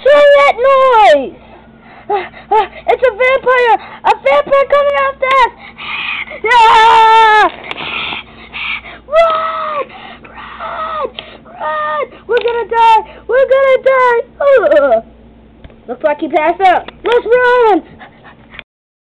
What's that noise? It's a vampire! A vampire coming after us! Ah! Run! Run! Run! We're gonna die! We're gonna die! Looks like he passed out. Let's run!